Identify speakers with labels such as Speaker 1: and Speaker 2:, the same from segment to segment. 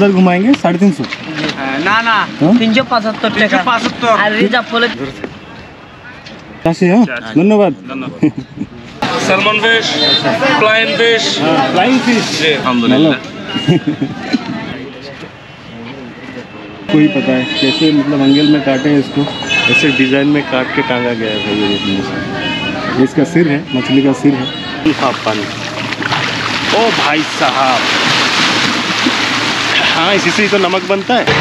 Speaker 1: उधर घुमाएंगे 350
Speaker 2: ना ना 375
Speaker 1: কাছে হ্যাঁ ধন্যবাদ
Speaker 3: salmon fish, flying fish,
Speaker 1: flying fish
Speaker 3: अल्हम्दुलिल्लाह।
Speaker 1: कोई पता है कैसे मतलब एंगल में काटे हैं इसको, ऐसे डिजाइन में काट के टांगा गया है भाई। ये देखिए इसका सिर है, मछली का सिर है। हाँ पानी, ओ भाई साहब, हाँ इसी से ही तो नमक बनता है।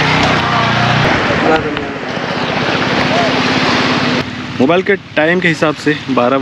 Speaker 1: मोबाइल के टाइम के हिसाब से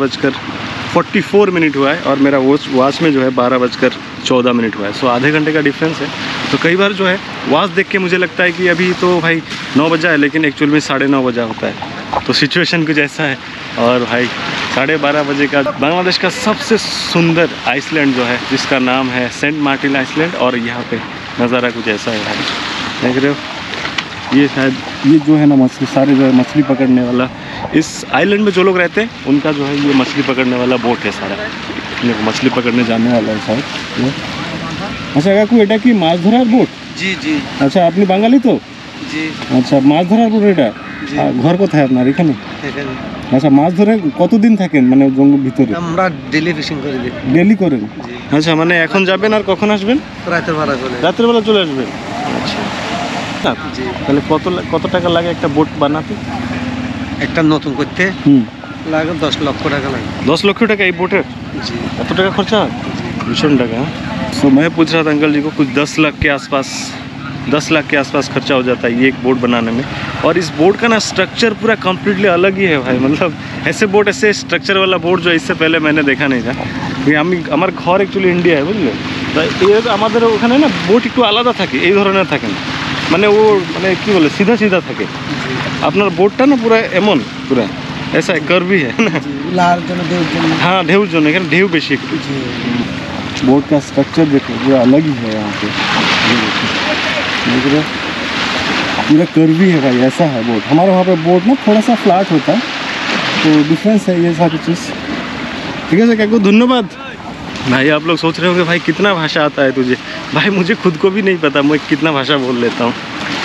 Speaker 1: 12:44 हुआ है और मेरा वॉच में जो है 12:14 हुआ है। सो आधे घंटे का डिफरेंस है। तो कई बार जो है वॉच देख के मुझे लगता है कि अभी तो भाई 9 बजा है, लेकिन एक्चुअल में 9:30 बजा होता है। तो सिचुएशन कुछ ऐसा है। और भाई 12:30 बजे का बांग्लादेश का सबसे सुंदर आइसलैंड जो है, जिसका नाम है सेंट मार्टिन आइसलैंड, और यहाँ पे नज़ारा कुछ ऐसा है भाई, देख रहे हो। ये शायद ये जो है ना मछली, सारे जो है मछली पकड़ने वाला, इस आइलैंड में जो लोग रहते हैं उनका जो है ये मछली पकड़ने वाला बोट है सारा। मछली पकड़ने जाने वाला है शायद। अच्छा काकू এটা কি মাছ ধরার বোট?
Speaker 2: জি জি।
Speaker 1: আচ্ছা আপনি বাঙালি তো?
Speaker 2: জি।
Speaker 1: আচ্ছা মাছ ধরার বোট এটা? ঘর কোথায় আপনার? এখানে?
Speaker 2: এখানে।
Speaker 1: আচ্ছা মাছ ধরে কতদিন থাকেন মানে জঙ্গল ভিতরে?
Speaker 2: আমরা ডেইলি ফিশিং করি।
Speaker 1: ডেইলি করেন? আচ্ছা মানে এখন যাবেন আর কখন আসবেন?
Speaker 2: রাতের বেলা চলে।
Speaker 1: রাতের বেলা চলে আসবেন? আচ্ছা তাহলে কত টাকা লাগে একটা বোট বানাতে?
Speaker 2: একটা নতুন করতে লাগে 10 লক্ষ টাকা লাগে।
Speaker 1: 10 লক্ষ টাকা এই बोटेर?
Speaker 2: जी।
Speaker 1: এত টাকা খরচা? भीषण टका। सो मैं पूछ रहा था अंकल जी को, कुछ 10 लाख के आसपास खर्चा हो जाता है ये एक बोट बनाने में। और इस बोट का ना स्ट्रक्चर पूरा कम्प्लीटली अलग ही है भाई। मतलब ऐसे बोट, ऐसे स्ट्रक्चर वाला बोट जो इससे पहले मैंने देखा नहीं था। আমার ঘর एक्चुअली इंडिया है বুঝলে, তাই আমাদের ওখানে না বোট একটু আলাদা থাকে, এই ধরনের থাকে না, মানে ও মানে কি বলে সিধা সিধা থাকে। আপনার বোটটা না পুরো এমন পুরো ऐसा कर्वी है ना। हाँ ढेउ जो नहीं, ढेउ बेशी। बोट का स्ट्रक्चर देखो जो अलग ही है यहाँ पे, देख रहे पूरा कर्वी है भाई, ऐसा है बोट। हमारे वहाँ पे बोट ना थोड़ा सा फ्लैट होता है, तो डिफरेंस है ये सारी चीज़। ठीक है सर, क्या को धन्यवाद। भाई आप लोग सोच रहे होंगे भाई कितना भाषा आता है तुझे? भाई मुझे खुद को भी नहीं पता मैं कितना भाषा बोल लेता हूँ।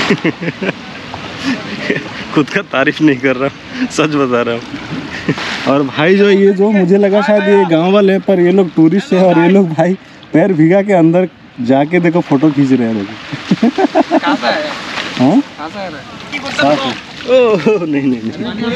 Speaker 1: खुद का तारीफ नहीं कर रहा हूँ, सच बता रहा हूँ। और भाई जो ये जो मुझे लगा शायद ये गांव वाले, पर ये लोग टूरिस्ट है और ये लोग भाई पैर भिगा के अंदर जाके देखो फोटो खींच रहे हैं। देखो हाँ साफ है। ओह नहीं नहीं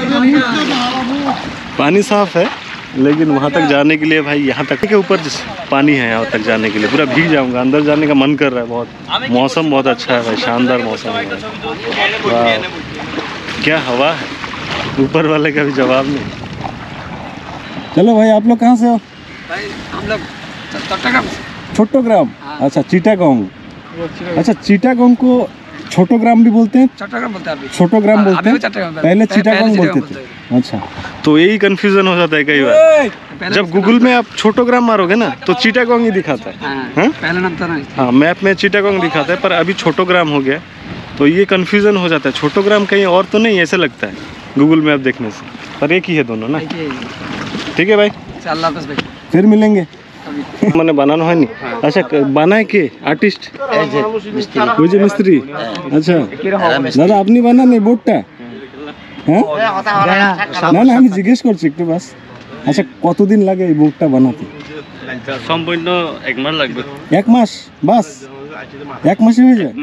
Speaker 1: पानी साफ है, लेकिन वहाँ तक जाने के लिए भाई यहाँ तक के ऊपर पानी है, यहाँ तक जाने के लिए पूरा भीग जाऊँगा। अंदर जाने का मन कर रहा है बहुत। मौसम बहुत अच्छा है भाई, शानदार मौसम है। वाह क्या हवा है, ऊपर वाले का भी जवाब नहीं। चलो भाई आप लोग कहाँ से हो?
Speaker 2: भाई हम लोग
Speaker 1: चट्टग्राम। अच्छा चिटागोंग। अच्छा चिटागोंग को छोटोग्राम भी बोलते हैं?
Speaker 2: चट्टग्राम बोलते हैं,
Speaker 1: छोटोग्राम बोलते हैं, पहले चिटागोंग बोलते थे। अच्छा तो यही कंफ्यूजन हो जाता है कई बार। जब गूगल में आप छोटोग्राम मारोगे ना तो चिटागोंग ही दिखाता है।
Speaker 2: पहले नाम था ना।
Speaker 1: हाँ मैप में चिटागोंग दिखाता है, पर अभी छोटोग्राम हो गया, तो ये कंफ्यूजन हो जाता है। छोटोग्राम कहीं और तो नहीं ऐसे लगता है गूगल मैप देखने से, पर एक ही है दोनों ना। ठीक है भाई,
Speaker 2: अल्लाह हाफ़िज़ भाई,
Speaker 1: फिर मिलेंगे। मैंने बनाना है नहीं। अच्छा बनाए के आर्टिस्ट বুঝে মিস্ত্রি? আচ্ছা দাদা আপনি বানান এই বোটটা? হ্যাঁ না না আমি জিজ্ঞেস করছি একটু বাস। আচ্ছা কতদিন লাগে এই বোটটা বানাতে?
Speaker 3: সম্পূর্ণ 1 মাস লাগবে।
Speaker 1: 1 মাস বাস? 1 মাসে হয়ে যায়?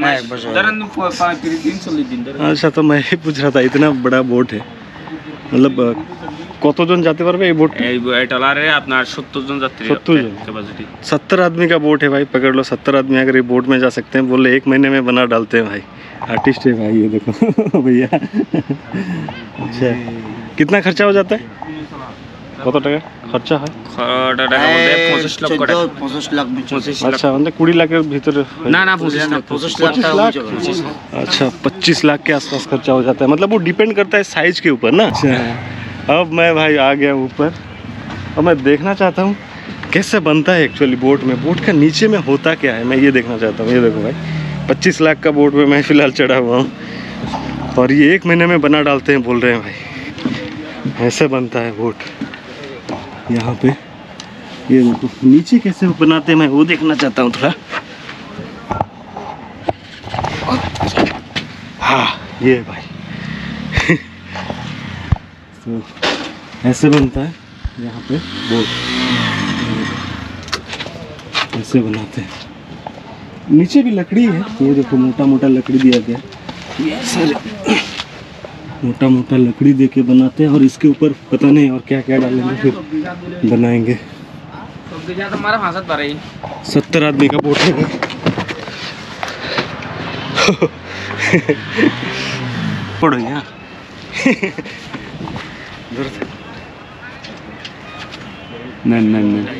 Speaker 1: अच्छा तो मैं ही पूछ रहा था, इतना बड़ा बोट है, मतलब কতজন যেতে পারবে এই बोट?
Speaker 3: এই ট্রলারে আপনার 70 জন যাত্রী
Speaker 1: 70 जन
Speaker 3: कैपेसिटी।
Speaker 1: 70 आदमी का बोट है भाई, पकड़ लो 70 आदमी अगर ये बोट में जा सकते हैं। बोले 1 महीने में बना डालते हैं भाई। आर्टिस्ट है भाई ये देखो भैया। अच्छा कितना खर्चा हो जाता है? কত টাকা খরচা হয়?
Speaker 3: টাকা মধ্যে 25 লক্ষ টাকা।
Speaker 2: 25 লাখ।
Speaker 1: अच्छा मतलब 20 लाख के भीतर?
Speaker 3: ना ना 25 लाख।
Speaker 2: 25 लाख।
Speaker 1: अच्छा 25 लाख के आसपास खर्चा हो जाता है। मतलब वो डिपेंड करता है साइज के ऊपर ना। अच्छा अब मैं भाई आ गया ऊपर और मैं देखना चाहता हूँ कैसे बनता है एक्चुअली बोट में। बोट का नीचे में होता क्या है मैं ये देखना चाहता हूँ। ये देखो भाई 25 लाख का बोट पे मैं फ़िलहाल चढ़ा हुआ हूँ और ये 1 महीने में बना डालते हैं बोल रहे हैं भाई। ऐसे बनता है बोट यहाँ पे। ये देखो नीचे कैसे बनाते हैं मैं वो देखना चाहता हूँ थोड़ा। ये है भाई। तो ऐसे बनता है यहाँ पे बोर्ड, ऐसे बनाते हैं। नीचे भी लकड़ी है, ये देखो मोटा मोटा लकड़ी दिया गया है, ये सारे मोटा मोटा लकड़ी दे के बनाते हैं और इसके ऊपर पता नहीं और क्या क्या डालेंगे फिर बनाएंगे। 70 आदमी का बोट है। पड़ो यहाँ नहीं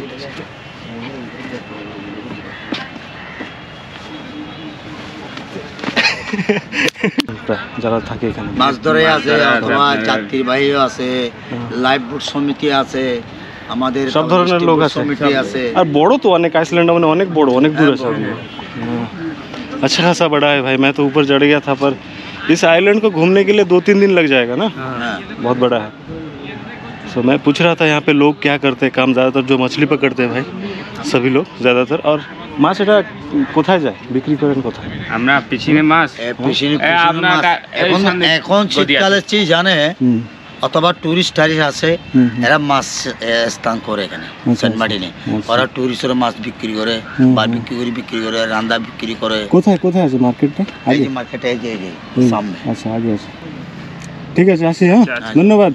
Speaker 1: যারা থাকে এখানে
Speaker 2: মাছ ধরে আছে অথবা যাত্রীবাহীও আছে, লাইফ বোট সমিতি আছে, আমাদের
Speaker 1: সব ধরনের লোক আছে
Speaker 2: সমিতি আছে।
Speaker 1: আর বড় তো অনেক, আইসল্যান্ড মানে অনেক বড়, অনেক दूर है सब। अच्छा खासा बड़ा है भाई। मैं तो ऊपर चढ़ गया था, पर इस आइलैंड को घूमने के लिए 2-3 दिन लग जाएगा ना। बहुत बड़ा है। तो मैं पूछ रहा था यहाँ पे लोग क्या करते हैं काम, ज़्यादातर जो मछली पकड़ते हैं भाई, सभी लोग ज़्यादातर। और মাছ এটা কোথায় যায় বিক্রি করেন কোথায়?
Speaker 3: আমরা পিছনে মাছ
Speaker 2: এখন শীতকালের চেয়ে জানে অথবা টুরিস্ট টারিস্ট আছে, এরা মাছ স্থান করে এখানে সেন্ট মার্টিনে। ওরা টুরিস্টরা মাছ বিক্রি করে, বারবিকিউ বিক্রি করে, রান্না বিক্রি করে।
Speaker 1: কোথায় কোথায় আছে মার্কেটটা?
Speaker 2: এই যে মার্কেটে এই যে সামনে।
Speaker 1: আচ্ছা আগে আছে, ঠিক আছে আসি। হ্যাঁ ধন্যবাদ।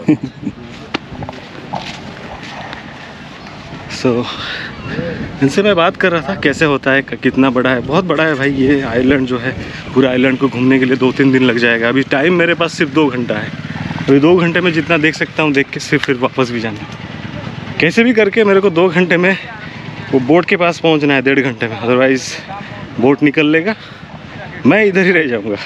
Speaker 1: सो इनसे मैं बात कर रहा था कैसे होता है, कितना बड़ा है। बहुत बड़ा है भाई ये आइलैंड जो है। पूरा आइलैंड को घूमने के लिए 2-3 दिन लग जाएगा। अभी टाइम मेरे पास सिर्फ 2 घंटा है। अभी 2 घंटे में जितना देख सकता हूँ देख के सिर्फ फिर वापस भी जाना। कैसे भी करके मेरे को 2 घंटे में वो बोट के पास पहुँचना है, 1.5 घंटे में। अदरवाइज़ बोट निकल लेगा, मैं इधर ही रह जाऊँगा।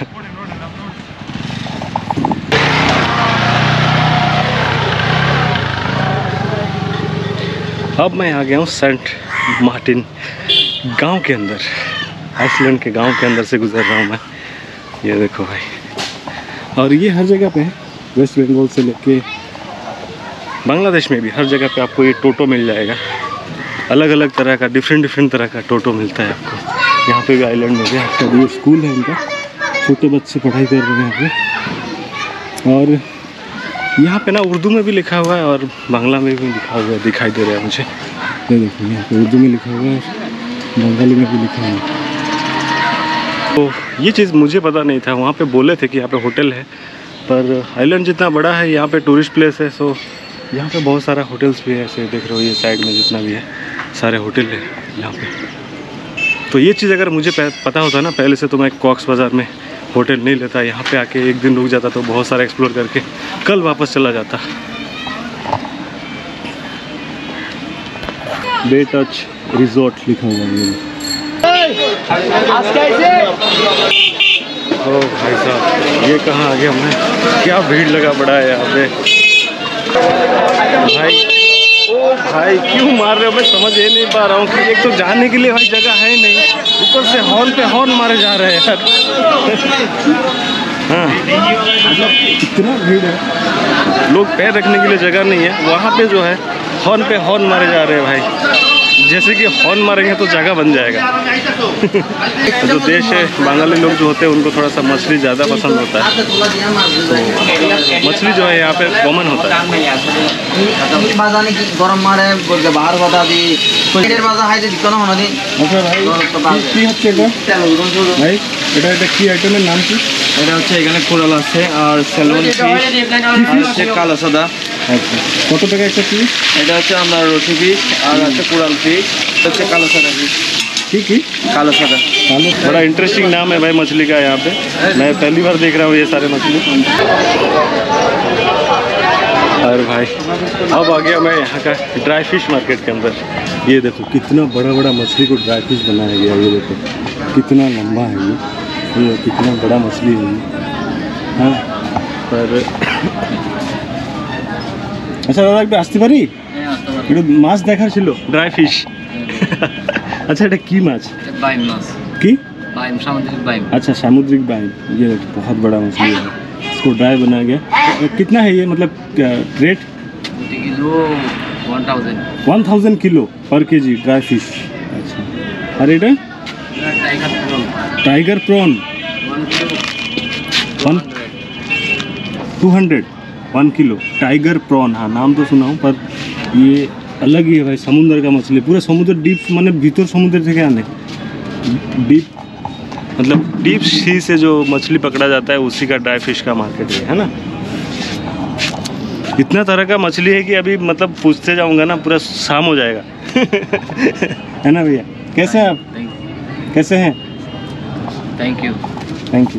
Speaker 1: अब मैं आ गया हूँ सेंट मार्टिन गांव के अंदर। आइसलैंड के गांव के अंदर से गुजर रहा हूँ मैं। ये देखो भाई, और ये हर जगह पे है। वेस्ट बंगाल से लेके बांग्लादेश में भी हर जगह पे आपको ये टोटो मिल जाएगा। अलग अलग तरह का, डिफरेंट तरह का टोटो मिलता है आपको। यहाँ पे भी आइलैंड में भी आपका ये स्कूल है इनका, छोटे बच्चे पढ़ाई कर रहे हैं यहाँ पे। और यहाँ पे ना उर्दू में भी लिखा हुआ है और बांग्ला में भी लिखा हुआ है, दिखाई दे रहा है मुझे। ये देखो यहाँ पे उर्दू में लिखा हुआ है, बंगाली में भी लिखा हुआ है। तो ये चीज़ मुझे पता नहीं था। वहाँ पे बोले थे कि यहाँ पे होटल है, पर आइलैंड जितना बड़ा है यहाँ पे टूरिस्ट प्लेस है। सो यहाँ पे बहुत सारा होटल्स भी है। ऐसे देख रहे हो ये साइड में जितना भी है सारे होटल है यहाँ पे। तो ये चीज़ अगर मुझे पता होता ना पहले से, तो मैं कॉक्स बाज़ार में होटल नहीं लेता, यहाँ पे आके 1 दिन रुक जाता, तो बहुत सारा एक्सप्लोर करके कल वापस चला जाता। बे टच रिजॉर्ट लिखा हुआ है। ओ भाई साहब, ये कहाँ आ गया मैं? क्या भीड़ लगा पड़ा है यहाँ पे भाई। ओ भाई क्यों मार रहे हो? मैं समझ ये नहीं पा रहा हूँ कि एक तो जाने के लिए भाई जगह है नहीं, ऊपर से हॉर्न पे हॉर्न मारे जा रहे हैं यार। हाँ कितना भीड़ है, लोग पैर रखने के लिए जगह नहीं है। वहाँ पे जो है हॉर्न पे हॉर्न मारे जा रहे हैं भाई। जैसे कि हॉर्न मारेंगे तो जगह बन जाएगा। जो देश है, बंगाली लोग जो होते हैं उनको थोड़ा सा मछली ज़्यादा पसंद होता है। तो मछली जो है यहाँ पे कॉमन होता है।
Speaker 2: गरम मारे बाहर बता दी
Speaker 1: ভাই এটা এটা কি আইটেমের নাম কি?
Speaker 2: এটা হচ্ছে এখানে কোরাল আছে আর স্যালমন ফিশ আর হচ্ছে কালো সাদা।
Speaker 1: আচ্ছা কত টাকা একটা পিস?
Speaker 2: এটা হচ্ছে আপনার রসি ফিশ আর হচ্ছে কোরাল ফিশ, হচ্ছে কালো সাদা ফিশ।
Speaker 1: ठीक है
Speaker 2: कालो सादा।
Speaker 1: कालो बड़ा इंटरेस्टिंग नाम है भाई मछली का यहाँ पे। मैं पहली बार देख रहा हूँ ये सारे मछली। और भाई अब आ गया मैं यहाँ का ड्राई फिश मार्केट के अंदर। ये देखो कितना बड़ा बड़ा मछली को ड्राई फिश बनाया गया। ये देखो कितना लंबा है ये कितना बड़ा मछली है ये। हाँ पर अच्छा दादा एक आसते पारी একটু মাছ দেখার ছিল ड्राई फिश। अच्छा এটা কি মাছ?
Speaker 2: বাইম মাছ।
Speaker 1: কি?
Speaker 2: বাইম, সামুদ্রিক বাইম।
Speaker 1: अच्छा सामुद्रिक बाइम। ये देखो बहुत बड़ा मछली है, इसको ड्राई बनाया गया। कितना है ये मतलब रेट?
Speaker 2: किलो 1000।
Speaker 1: 1000 किलो पर केजी ड्राई फिश। अच्छा और এটা
Speaker 2: tiger prawn.
Speaker 1: Tiger prawn 200 1 kilo tiger prawn. हाँ नाम तो सुना हूँ, पर ये अलग ही है भाई, समुद्र का मछली, पूरा समुद्र डीप, माने भीतर समुद्र से क्या आने डीप, मतलब डीप सी से जो मछली पकड़ा जाता है उसी का ड्राई फिश का मार्केट है ना। इतना तरह का मछली है कि अभी मतलब पूछते जाऊंगा ना पूरा शाम हो जाएगा। है ना भैया, कैसे हैं आप? कैसे हैं?
Speaker 3: Thank you.
Speaker 1: Thank you.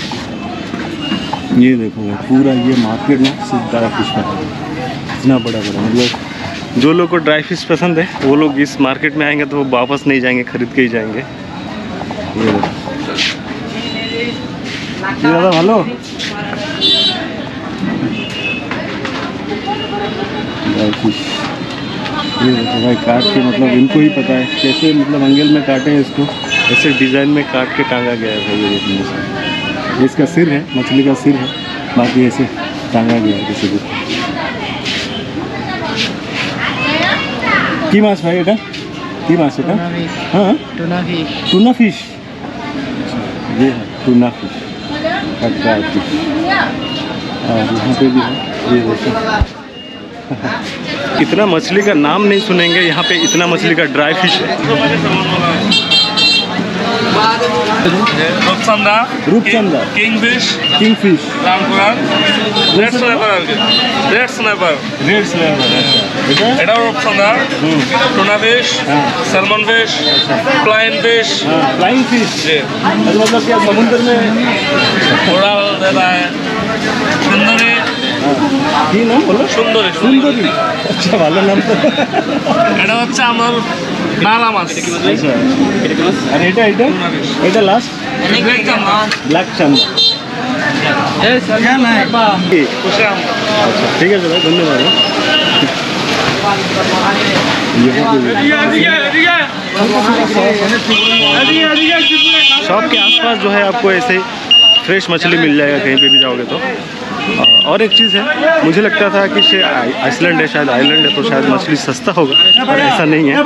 Speaker 1: ये देखो भाई, पूरा ये मार्केट ना सिर्फ ड्राई फिश का है, इतना बड़ा बड़ा, मतलब जो लोग को ड्राई फिश पसंद है वो लोग इस मार्केट में आएंगे तो वो वापस नहीं जाएंगे, खरीद के ही जाएंगे। ये देखो दादा ভালো, ड्राई फिश। ये देखो भाई काट के, मतलब इनको ही पता है कैसे, मतलब एंगल में काटे हैं इसको, ऐसे डिज़ाइन में काट के टांगा गया है भाई। ये देखने से इसका सिर है, मछली का सिर है, बाकी ऐसे टांगा गया है किसी भी। কি মাছ ভাই এটা? কি মাছ এটা? हाँ टूना फिश। ये है टूना फिश का ड्राई फिश, और यहाँ पे भी है। ये देखो इतना मछली का नाम नहीं सुनेंगे यहाँ पे, इतना मछली का ड्राई फिश है।
Speaker 3: रूपचंदा,
Speaker 1: रूपचंदा,
Speaker 3: किंगफिश,
Speaker 1: किंगफिश,
Speaker 3: রামপুরান, রেড স্নাইপার আর কি, রেড স্নাইপার,
Speaker 1: रेड स्लैबर। अच्छा
Speaker 3: এটা রূপচন্দা, tuna fish, salmon fish, flying fish,
Speaker 1: flying fish.
Speaker 3: जी
Speaker 1: मतलब क्या समुद्र में
Speaker 3: उड़ाल देता है, सुंदरी,
Speaker 1: কি নাম বলো?
Speaker 3: সুন্দরী,
Speaker 1: সুন্দরী। আচ্ছা ভালো নাম তো।
Speaker 3: এটা হচ্ছে আমার নালা মাছ।
Speaker 1: আচ্ছা আর এটা এটা এটা লাস্ট ব্ল্যাক চান্দা। আচ্ছা ঠিক আছে ভাই, ধন্যবাদ। शॉप के आसपास जो है आपको ऐसे ही फ्रेश मछली मिल जाएगा कहीं पे भी जाओगे तो। और एक चीज़ है, मुझे लगता था कि आइसलैंड है, शायद आइलैंड है तो शायद मछली सस्ता होगा, पर ऐसा नहीं है।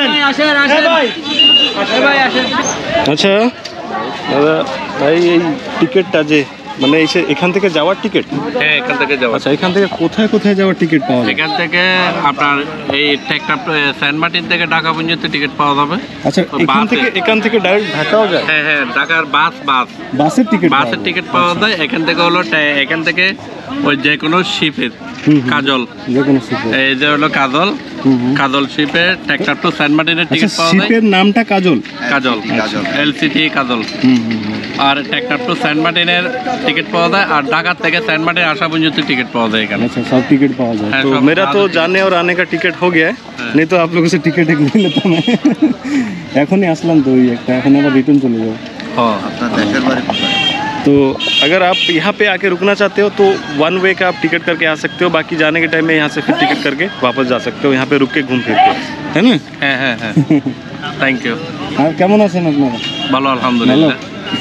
Speaker 1: अच्छा দাদা ভাই এই টিকিটটা যে মানে এখান থেকে যাওয়ার টিকিট?
Speaker 3: হ্যাঁ এখান থেকে যাওয়া।
Speaker 1: আচ্ছা এখান থেকে কোথায় কোথায় যাওয়ার টিকিট পাওয়া যায়?
Speaker 3: এখান থেকে আপনার এই টেকটা সেন্ট মার্টিন থেকে ঢাকা পর্যন্ত টিকিট পাওয়া যাবে।
Speaker 1: আচ্ছা এখান থেকে ডাইরেক্ট ঢাকাও যায়?
Speaker 3: হ্যাঁ হ্যাঁ ঢাকার
Speaker 1: বাসের টিকিট
Speaker 3: পাওয়া যায়। এখান থেকে হলো এখান থেকে ওই যে কোনো শিপের কাজল,
Speaker 1: যে কোনো শিপে,
Speaker 3: এই যে হলো কাজল শিপে টেকটা টু সেন্ট মার্টিনের টিকিট পাওয়া যায়।
Speaker 1: শিপের নামটা কাজল?
Speaker 3: কাজল এলসিটি কাজল। আর টেকটা টু সেন্ট মার্টিনের টিকিট পাওয়া যায়, আর ঢাকা থেকে সেন্ট মার্টিন আসা পর্যন্ত টিকিট পাওয়া যায় এখানে।
Speaker 1: अच्छा सब टिकट पाओ जाए। तो मेरा तो जाने और आने का टिकट हो गया है, नहीं तो आप लोगों से टिकट एक ले लेता मैं। এখনই আসলাম তো ওই একটা, এখন আবার রিটার্ন চলে যাবো।
Speaker 3: হ্যাঁ
Speaker 2: আপনার দেশের বাড়ি কোথায়?
Speaker 1: तो अगर आप यहाँ पे आके रुकना चाहते हो तो 1 वे का आप टिकट करके आ सकते हो, बाकी जाने के टाइम में यहाँ से फिर टिकट करके वापस जा सकते हो, यहाँ पे रुक के घूम फिर के, है ना?
Speaker 3: হ্যাঁ হ্যাঁ হ্যাঁ থ্যাংক ইউ।
Speaker 1: আর কেমন আছেন আপনারা?
Speaker 3: ভালো আলহামদুলিল্লাহ।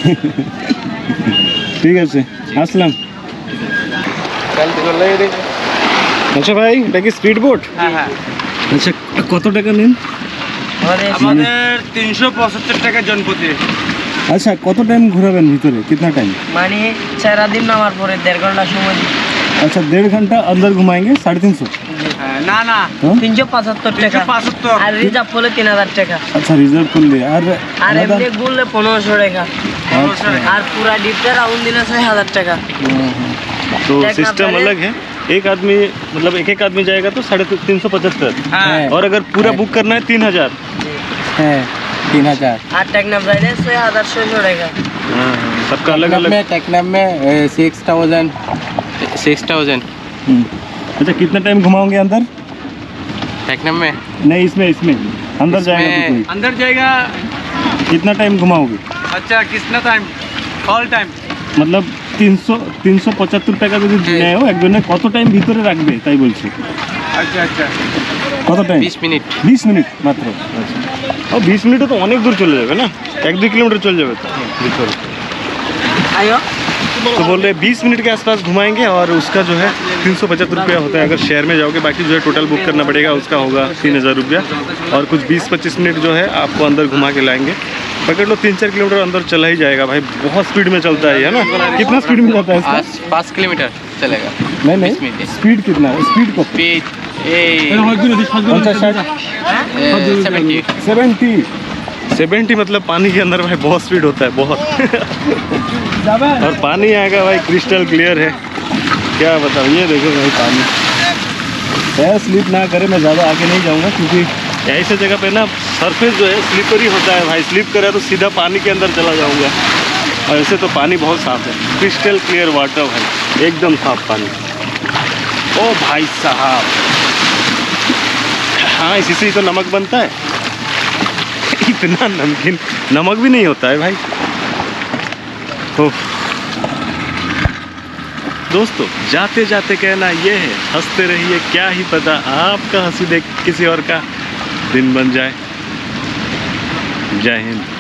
Speaker 1: ঠিক আছে আসলাম। আচ্ছা ভাই এটা কি স্পিড বোট?
Speaker 3: হ্যাঁ হ্যাঁ
Speaker 1: আচ্ছা কত টাকা নেন?
Speaker 3: আমাদের 375 টাকা জনপ্রতি।
Speaker 1: আচ্ছা কত টাইম ঘোরাবেন ভিতরে, कितना टाइम?
Speaker 4: মানে সারা দিন নামার পরে 1.5 ঘন্টা সময় দিই।
Speaker 1: अच्छा 1.5 घंटा अंदर घुमाएंगे 350?
Speaker 3: না না
Speaker 4: 375 টাকা,
Speaker 3: 375
Speaker 4: আর রিজার্ভ করলে 3000 টাকা,
Speaker 1: अच्छा रिजर्व कर लिए।
Speaker 4: আর এমনি ঘুরলে 1500 টাকা, আর পুরা ডিপটা রাউন্ড দিলে 6000 টাকা।
Speaker 1: तो सिस्टम अलग है, एक आदमी मतलब एक आदमी जाएगा तो 375, और अगर पूरा बुक करना है 3000
Speaker 5: है 3000।
Speaker 4: আর টেকনাফ যাইলে 6600 টাকা।
Speaker 1: सबका अलग अलग।
Speaker 5: टेक्नम में 6000।
Speaker 1: अच्छा कितना टाइम घुमाओगे अंदर?
Speaker 5: टेक्नम में
Speaker 1: नहीं इसमें अंदर जाएगा तो कोई
Speaker 3: अंदर जाएगा।
Speaker 1: कितना टाइम घुमाओगे?
Speaker 3: अच्छा कितना टाइम? ऑल टाइम
Speaker 1: मतलब 375 টাকা যদি নেয় একজনে কত টাইম ভিতরে রাখবে তাই বলছি।
Speaker 3: আচ্ছা আচ্ছা
Speaker 1: কত টাইম?
Speaker 5: 20 मिनट।
Speaker 1: 20 মিনিট মাত্র? আচ্ছা ও 20 মিনিটে তো অনেক দূর চলে যাবে না, 1-2 किलोमीटर चल जावे तो ভিতরে।
Speaker 4: আয়ো
Speaker 1: तो बोल रहे 20 मिनट के आसपास घुमाएंगे और उसका जो है 375 रुपया होता है अगर शहर में जाओगे, बाकी जो है टोटल बुक करना पड़ेगा उसका होगा 3000 रुपया, और कुछ 20-25 मिनट जो है आपको अंदर घुमा के लाएंगे पकड़ लो 3-4 किलोमीटर अंदर चला ही जाएगा भाई, बहुत स्पीड में चलता है ना। कितना स्पीड में जाता है इसका?
Speaker 5: आज 5 किलोमीटर चलेगा।
Speaker 1: नहीं
Speaker 5: 20 मिनट।
Speaker 1: स्पीड कितना है? स्पीड को
Speaker 5: स्पीड
Speaker 1: 70 मतलब पानी के अंदर भाई बहुत स्पीड होता है, बहुत। और पानी आएगा भाई क्रिस्टल क्लियर है, क्या बताऊँ। ये देखो भाई पानी है, स्लिप ना करे। मैं ज़्यादा आगे नहीं जाऊँगा क्योंकि ऐसे जगह पे ना सरफेस जो है स्लिपरी होता है भाई, स्लिप करे तो सीधा पानी के अंदर चला जाऊँगा। और ऐसे तो पानी बहुत साफ है, क्रिस्टल क्लियर वाटर भाई, एकदम साफ पानी। ओ भाई साहब, हाँ इसी से ही तो नमक बनता है। इतना नमकीन नमक भी नहीं होता है भाई। ओह दोस्तों, जाते जाते कहना ये है, हंसते रहिए, क्या ही पता आपका हंसी देख किसी और का दिन बन जाए। जय हिंद।